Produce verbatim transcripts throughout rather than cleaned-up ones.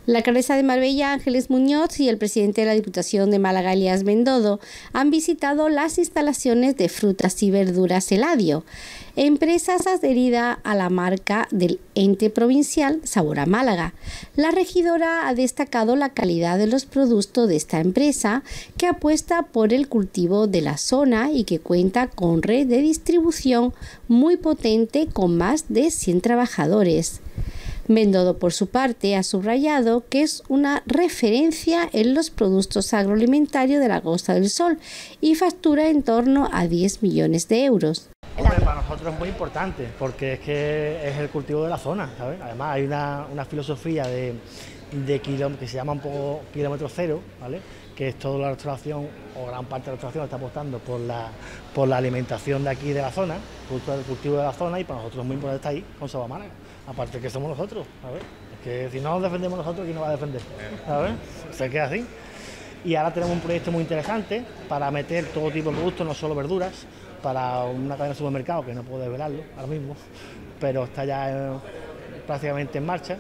La alcaldesa de Marbella, Ángeles Muñoz, y el presidente de la Diputación de Málaga, Elías Bendodo, han visitado las instalaciones de frutas y verduras Eladio, empresas adherida a la marca del ente provincial Sabor a Málaga. La regidora ha destacado la calidad de los productos de esta empresa, que apuesta por el cultivo de la zona y que cuenta con red de distribución muy potente con más de cien trabajadores. Bendodo, por su parte, ha subrayado que es una referencia en los productos agroalimentarios de la Costa del Sol y factura en torno a diez millones de euros. Hombre, para nosotros es muy importante porque es que es el cultivo de la zona, ¿sabes? Además hay una, una filosofía de, de kilómetro, que se llama un poco kilómetro cero, ¿vale? Que es toda la restauración, o gran parte de la restauración está apostando por la, por la alimentación de aquí de la zona, justo el cultivo de la zona, y para nosotros es muy importante estar ahí con Sabor a Málaga, aparte que somos nosotros, ¿sabes? Es que si no nos defendemos nosotros, ¿quién nos va a defender? ¿Sabes? Se queda así. Y ahora tenemos un proyecto muy interesante para meter todo tipo de productos, no solo verduras, para una cadena de supermercado que no puedo desvelarlo ahora mismo, pero está ya eh, prácticamente en marcha.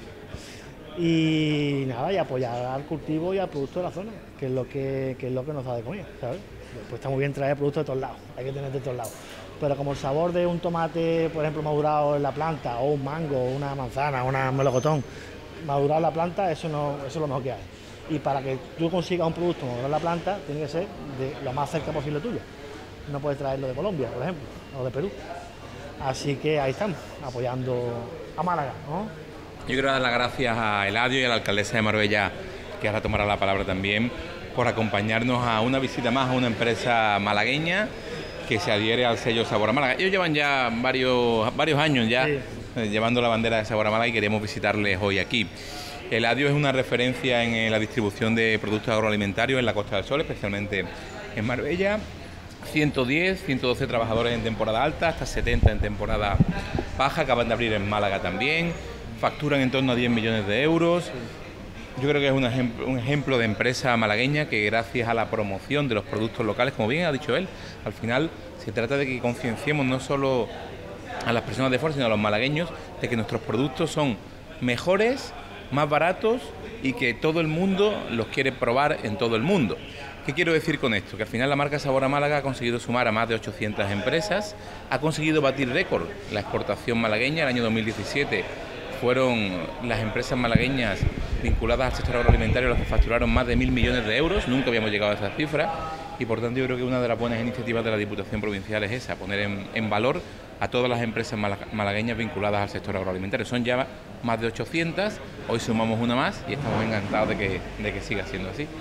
Y nada, y apoyar al cultivo y al producto de la zona, que es lo que, que es lo que nos da de comer, ¿sabes? Pues está muy bien traer productos de todos lados, hay que tener de todos lados. Pero como el sabor de un tomate, por ejemplo, madurado en la planta, o un mango, o una manzana, o un melocotón, madurado en la planta, eso, no, eso es lo mejor que hay. Y para que tú consigas un producto madurado en la planta, tiene que ser de lo más cerca posible tuyo. No puedes traerlo de Colombia, por ejemplo, o de Perú. Así que ahí estamos, apoyando a Málaga, ¿no? Yo quiero dar las gracias a Eladio y a la alcaldesa de Marbella, que ahora tomará la palabra también, por acompañarnos a una visita más a una empresa malagueña que se adhiere al sello Sabor a Málaga. Ellos llevan ya varios, varios años ya sí. eh, llevando la bandera de Sabor a Málaga y queremos visitarles hoy aquí. Eladio es una referencia en la distribución de productos agroalimentarios en la Costa del Sol, especialmente en Marbella. ciento diez, ciento doce trabajadores en temporada alta, hasta setenta en temporada baja, acaban de abrir en Málaga también. Facturan en torno a diez millones de euros. Yo creo que es un ejemplo, un ejemplo de empresa malagueña que, gracias a la promoción de los productos locales, como bien ha dicho él, al final se trata de que concienciemos no solo a las personas de fuera, sino a los malagueños, de que nuestros productos son mejores, más baratos y que todo el mundo los quiere probar en todo el mundo. ¿Qué quiero decir con esto? Que al final la marca Sabor a Málaga ha conseguido sumar a más de ochocientas empresas, ha conseguido batir récord la exportación malagueña. El año dos mil diecisiete fueron las empresas malagueñas vinculadas al sector agroalimentario las que facturaron más de mil millones de euros, nunca habíamos llegado a esa cifra, y por tanto yo creo que una de las buenas iniciativas de la Diputación Provincial es esa, poner en, en valor a todas las empresas malagueñas vinculadas al sector agroalimentario. Son ya más de ochocientas, hoy sumamos una más y estamos encantados de que, de que siga siendo así.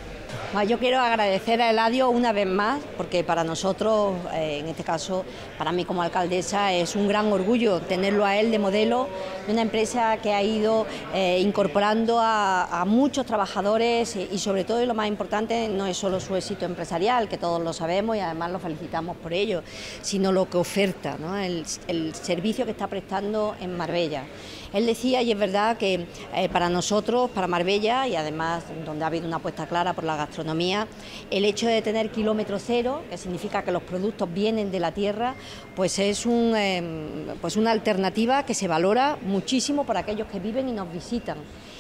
Yo quiero agradecer a Eladio una vez más, porque para nosotros, eh, en este caso, para mí como alcaldesa, es un gran orgullo tenerlo a él de modelo de una empresa que ha ido eh, incorporando a, a muchos trabajadores y, y sobre todo, y lo más importante, no es solo su éxito empresarial, que todos lo sabemos y además lo felicitamos por ello, sino lo que oferta, ¿no? el, el servicio que está prestando en Marbella. Él decía, y es verdad, que eh, para nosotros, para Marbella, y además donde ha habido una apuesta clara por la gastronomía, el hecho de tener kilómetro cero, que significa que los productos vienen de la tierra, pues es un, eh, pues una alternativa que se valora muchísimo por aquellos que viven y nos visitan.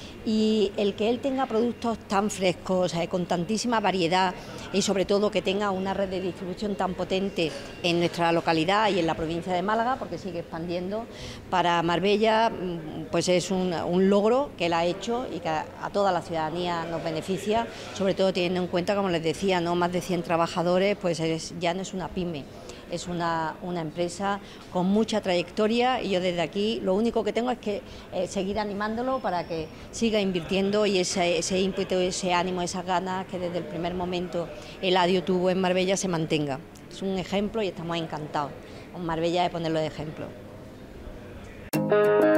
Y el que él tenga productos tan frescos, eh, con tantísima variedad y sobre todo que tenga una red de distribución tan potente en nuestra localidad y en la provincia de Málaga, porque sigue expandiendo, para Marbella pues es un, un logro que él ha hecho y que a, a toda la ciudadanía nos beneficia, sobre todo teniendo en cuenta, como les decía, no más de cien trabajadores, pues es, ya no es una pyme. Es una, una empresa con mucha trayectoria y yo desde aquí lo único que tengo es que eh, seguir animándolo para que siga invirtiendo y ese, ese ímpetu, ese ánimo, esas ganas que desde el primer momento Eladio tuvo en Marbella se mantenga. Es un ejemplo y estamos encantados con Marbella de ponerlo de ejemplo.